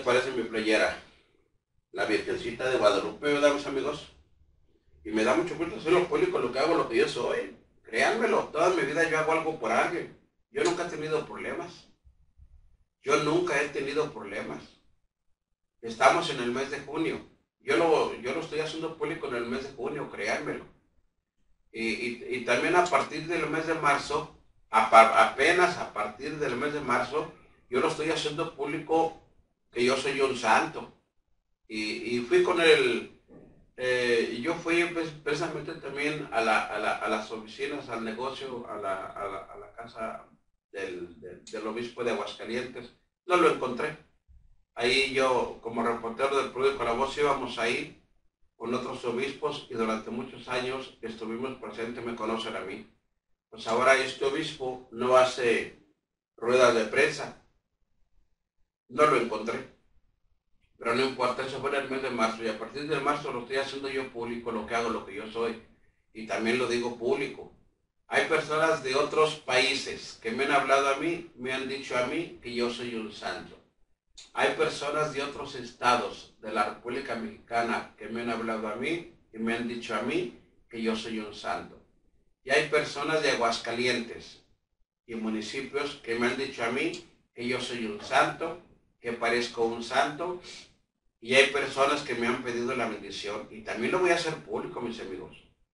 aparece mi playera, la Virgencita de Guadalupe, ¿verdad, mis amigos? Y me da mucho gusto ser lo público, lo que hago, lo que yo soy. Créanmelo, toda mi vida yo hago algo por alguien. Yo nunca he tenido problemas. Yo nunca he tenido problemas. Estamos en el mes de junio. Yo lo estoy haciendo público en el mes de junio, créanmelo. Y también a partir del mes de marzo, apenas a partir del mes de marzo, yo lo estoy haciendo público que yo soy un santo. Y fui con yo fui precisamente también a las oficinas, al negocio, a la casa del obispo de Aguascalientes. No lo encontré. Ahí yo, como reportero del periódico La Voz, íbamos ahí con otros obispos y durante muchos años estuvimos presentes, me conocen a mí. Pues ahora este obispo no hace ruedas de prensa, no lo encontré. Pero no importa, eso fue en el mes de marzo y a partir de marzo lo estoy haciendo yo público, lo que hago, lo que yo soy. Y también lo digo público. Hay personas de otros países que me han hablado a mí, me han dicho a mí que yo soy un santo. Hay personas de otros estados de la República Mexicana que me han hablado a mí y me han dicho a mí que yo soy un santo. Y hay personas de Aguascalientes y municipios que me han dicho a mí que yo soy un santo, que parezco un santo. Y hay personas que me han pedido la bendición y también lo voy a hacer público, mis amigos.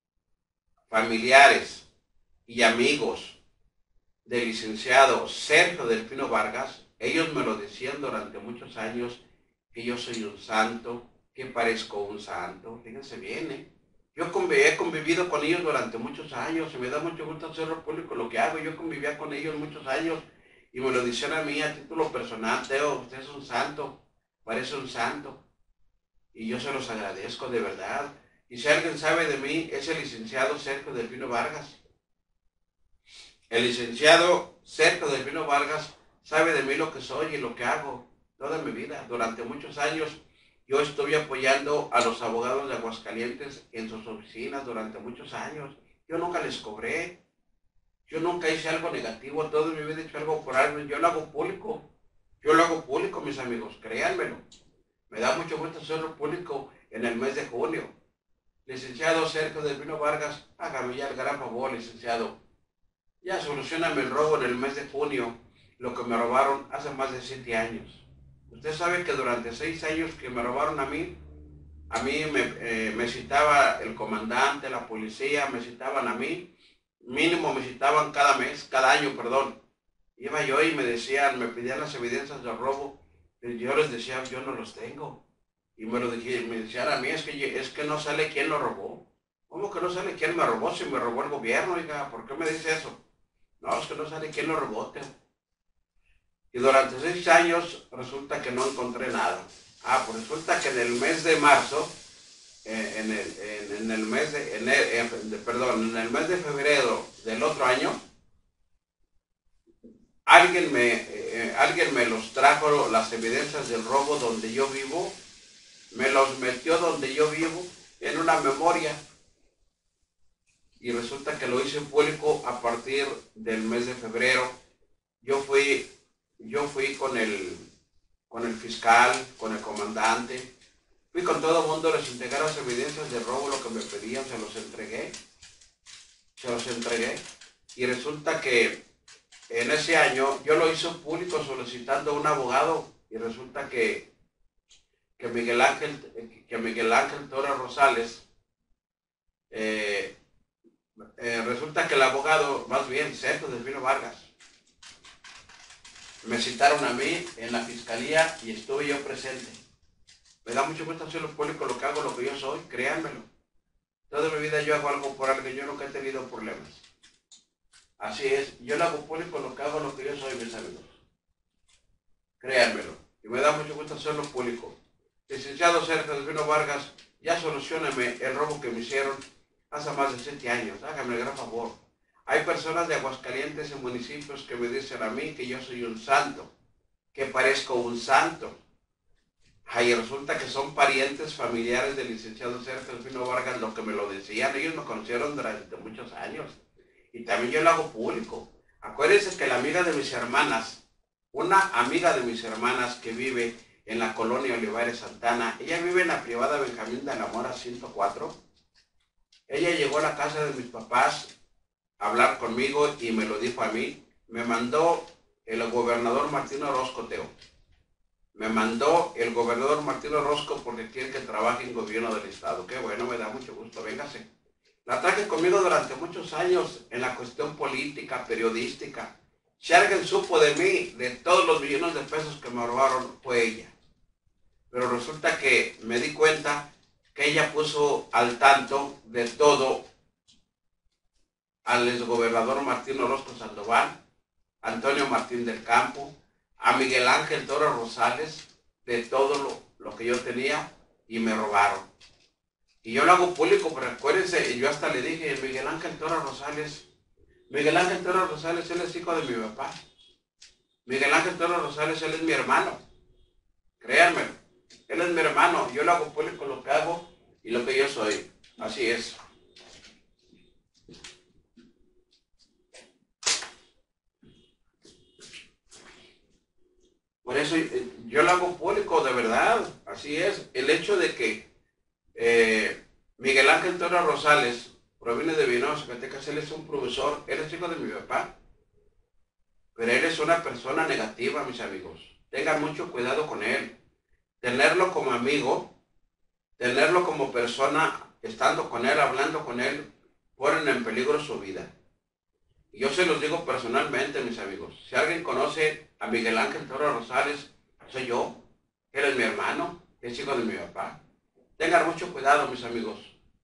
Familiares y amigos del licenciado Sergio Delfino Vargas, ellos me lo decían durante muchos años que yo soy un santo, que parezco un santo. Fíjense bien, ¿eh? Yo he convivido con ellos durante muchos años y me da mucho gusto hacerlo público lo que hago. Yo convivía con ellos muchos años y me lo decían a mí a título personal: Teo, usted es un santo, parece un santo. Y yo se los agradezco de verdad. Y si alguien sabe de mí, es el licenciado Sergio Delfino Vargas. El licenciado Sergio Delfino Vargas sabe de mí lo que soy y lo que hago toda mi vida. Durante muchos años yo estuve apoyando a los abogados de Aguascalientes en sus oficinas durante muchos años. Yo nunca les cobré. Yo nunca hice algo negativo. Toda mi vida he hecho algo por alguien. Yo lo hago público. Yo lo hago público, mis amigos. Créanmelo. Me da mucho gusto hacerlo público en el mes de junio. Licenciado Sergio Delfino Vargas, hágame ya el gran favor, licenciado. Ya solucioname el robo en el mes de junio, lo que me robaron hace más de 7 años. Usted sabe que durante 6 años que me robaron a mí me citaba el comandante, la policía, me citaban a mí, mínimo me citaban cada mes, cada año, perdón. Iba yo y me decían, me pedían las evidencias del robo. Yo les decía, yo no los tengo. Y me decían a mí, es que no sale quién lo robó. ¿Cómo que no sale quién me robó si me robó el gobierno? Oiga, ¿por qué me dice eso? No, es que no sale quién lo robó, Teo. Y durante 6 años resulta que no encontré nada. Pues resulta que en el mes de marzo, en el mes en el mes de febrero del otro año, alguien me los trajo, las evidencias del robo donde yo vivo, me los metió donde yo vivo en una memoria y resulta que lo hice público a partir del mes de febrero. Yo fui con el fiscal, con el comandante, fui con todo el mundo, les entregué las evidencias del robo, lo que me pedían, se los entregué y resulta que en ese año yo lo hice público solicitando un abogado y resulta que Miguel Ángel Torres Rosales, resulta que el abogado, más bien Sergio Delfino Vargas, me citaron a mí en la fiscalía y estuve yo presente. Me da mucho gusto hacerlo público lo que hago, lo que yo soy, créanmelo. Toda mi vida yo hago algo por algo, yo nunca he tenido problemas. Así es, yo lo hago público lo que hago, lo que yo soy, mis amigos. Créanmelo. Y me da mucho gusto hacerlo público. Licenciado Sergio Delfino Vargas, ya solucioname el robo que me hicieron hace más de 7 años. Hágame el gran favor. Hay personas de Aguascalientes y municipios que me dicen a mí que yo soy un santo, que parezco un santo. Y resulta que son parientes familiares del licenciado Sergio Delfino Vargas, lo que me lo decían. Ellos me conocieron durante muchos años. Y también yo lo hago público. Acuérdense que la amiga de mis hermanas, una amiga de mis hermanas que vive en la colonia Olivares Santana. Ella vive en la privada Benjamín de la Mora 104. Ella llegó a la casa de mis papás a hablar conmigo y me lo dijo a mí. Me mandó el gobernador Martín Orozco, Teo. Me mandó el gobernador Martín Orozco porque quiere que trabaje en gobierno del estado. Qué bueno, me da mucho gusto, véngase. La traje conmigo durante muchos años en la cuestión política, periodística. Si alguien supo de mí, de todos los millones de pesos que me robaron, fue ella. Pero resulta que me di cuenta que ella puso al tanto de todo al exgobernador Martín Orozco Sandoval, Antonio Martín del Campo, a Miguel Ángel Toro Rosales, de todo lo que yo tenía, y me robaron. Y yo lo hago público, pero acuérdense, y yo hasta le dije, Miguel Ángel Toro Rosales, él es hijo de mi papá. Miguel Ángel Toro Rosales, él es mi hermano. Créanme, él es mi hermano. Yo lo hago público lo que hago y lo que yo soy. Así es. Por eso yo lo hago público de verdad. Así es. El hecho de que Miguel Ángel Toro Rosales proviene de Villanueva, Zacatecas, él es un profesor, él es hijo de mi papá. Pero él es una persona negativa, mis amigos. Tengan mucho cuidado con él. Tenerlo como amigo, tenerlo como persona, estando con él, hablando con él, ponen en peligro su vida. Y yo se los digo personalmente, mis amigos. Si alguien conoce a Miguel Ángel Toro Rosales, soy yo. Él es mi hermano, es hijo de mi papá. Tengan mucho cuidado, mis amigos.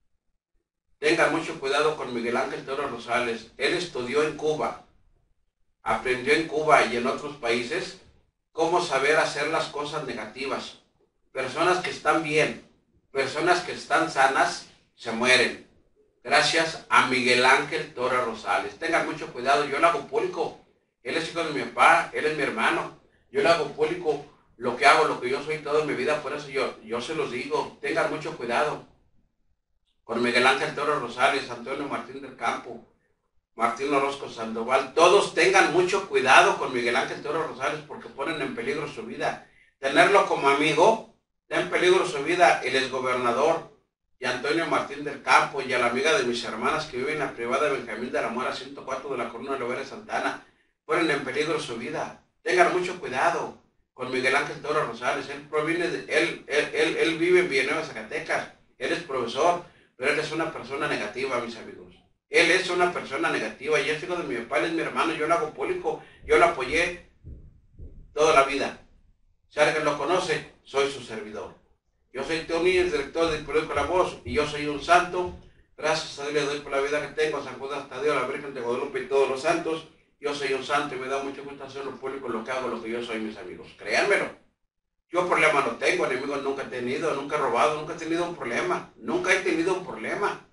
Tengan mucho cuidado con Miguel Ángel Toro Rosales. Él estudió en Cuba, aprendió en Cuba y en otros países cómo saber hacer las cosas negativas. Personas que están bien, personas que están sanas, se mueren. Gracias a Miguel Ángel Toro Rosales. Tengan mucho cuidado, yo lo hago público. Él es hijo de mi papá, él es mi hermano. Yo le hago público lo que hago, lo que yo soy toda mi vida. Por eso yo se los digo, tengan mucho cuidado con Miguel Ángel Toro Rosales, Antonio Martín del Campo, Martín Orozco Sandoval. Todos tengan mucho cuidado con Miguel Ángel Toro Rosales porque ponen en peligro su vida. Tenerlo como amigo, da en peligro su vida el exgobernador y Antonio Martín del Campo y a la amiga de mis hermanas que viven en la privada de Benjamín de la Mora 104 de la Colonia Olivares Santana. Ponen en peligro su vida. Tengan mucho cuidado con Miguel Ángel Toro Rosales. Él proviene de, él vive en Villanueva, Zacatecas. Él es profesor, pero él es una persona negativa, mis amigos. Él es una persona negativa y es hijo de mi papá, él es mi hermano, yo lo hago público, yo lo apoyé toda la vida. Si alguien lo conoce, soy su servidor. Yo soy Teo Núñez, director del periódico La Voz, y yo soy un santo. Gracias a Dios le doy por la vida que tengo, a San Judas Tadeo, a la Virgen de Guadalupe y todos los santos. Yo soy un santo y me da mucho gusto hacerlo público, lo que hago, lo que yo soy, mis amigos. Créanmelo. Yo problema no tengo, enemigos nunca he tenido, nunca he robado, nunca he tenido un problema. Nunca he tenido un problema.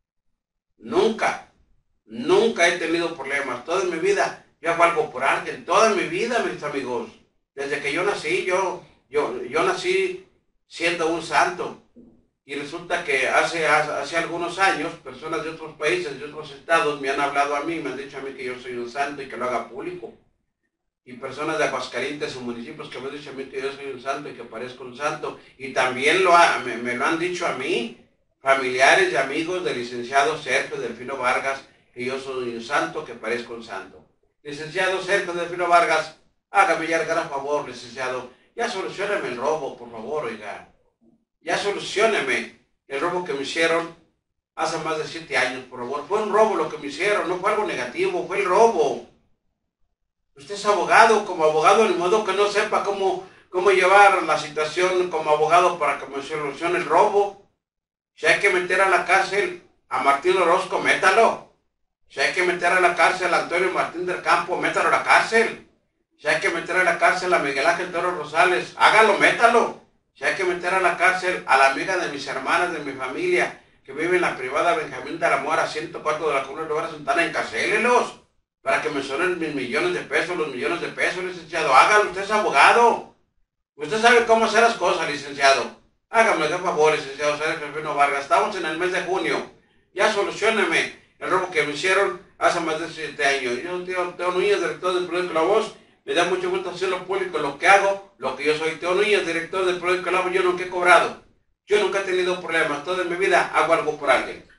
Nunca he tenido problemas. Toda mi vida yo hago algo por alguien. Toda mi vida, mis amigos. Desde que yo nací, yo nací siendo un santo. Y resulta que hace algunos años, personas de otros países, de otros estados, me han hablado a mí, me han dicho a mí que yo soy un santo y que lo haga público. Y personas de Aguascalientes o municipios que me han dicho a mí que yo soy un santo y que parezco un santo. Y también me lo han dicho a mí, familiares y amigos del licenciado Sergio Delfino Vargas, que yo soy un santo, que parezco un santo. Licenciado Sergio Delfino Vargas, hágame ya el gran favor, licenciado. Ya solucióneme el robo, por favor, oiga. Ya solucióneme el robo que me hicieron hace más de 7 años, por favor. Fue un robo lo que me hicieron, no fue algo negativo, fue el robo. Usted es abogado, como abogado, ni modo que no sepa cómo llevar la situación como abogado para que me solucione el robo. Si hay que meter a la cárcel a Martín Orozco, métalo. Si hay que meter a la cárcel a Antonio Martín del Campo, métalo a la cárcel. Si hay que meter a la cárcel a Miguel Ángel Toro Rosales, hágalo, métalo. Si hay que meter a la cárcel a la amiga de mis hermanas, de mi familia, que vive en la privada Benjamín de la Mora 104 de la Colonia Olivares Santana, encarcélelos para que me suenen mis millones de pesos, los millones de pesos, licenciado. Hágalo, usted es abogado. Usted sabe cómo hacer las cosas, licenciado. Hágame de favor, licenciado Sergio Delfino Vargas. Estamos en el mes de junio. Ya solucióneme el robo que me hicieron hace más de 7 años. Yo, Teo Núñez, director del periódico La Voz, Me da mucho gusto hacerlo público, lo que hago, lo que yo soy. Teo Núñez, director del periódico El Amo, yo nunca he cobrado. Yo nunca he tenido problemas. Toda mi vida hago algo por alguien.